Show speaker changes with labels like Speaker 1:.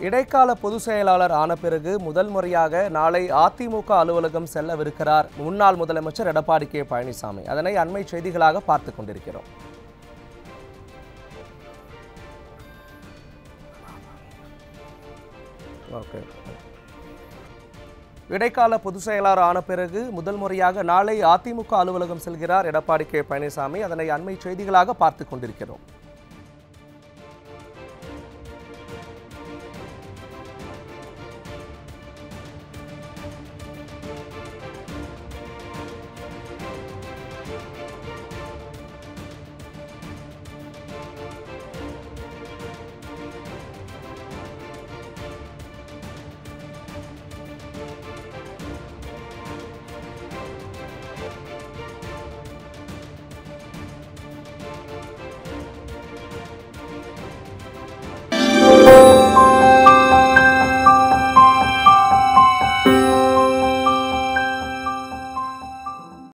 Speaker 1: இடைக்கால பொதுச் செயலாளர் ஆன பிறகு முதல் முறையாக நாளை அதிமுக அலுவலகம் செல்லவிருக்கிறார் முன்னாள் முதலமைச்சர் எடப்பாடி கே பழனிசாமி. அதனை அண்மை செய்திகளாக பார்த்துக் கொண்டிருக்கிறோம். இடைக்கால பொதுச் செயலாளர் ஆன பிறகு முதல் முறையாக நாளை அதிமுக அலுவலகம் செல்கிறார் எடப்பாடி கே பழனிசாமி. அதனை அண்மை செய்திகளாக பார்த்துக் கொண்டிருக்கிறோம்.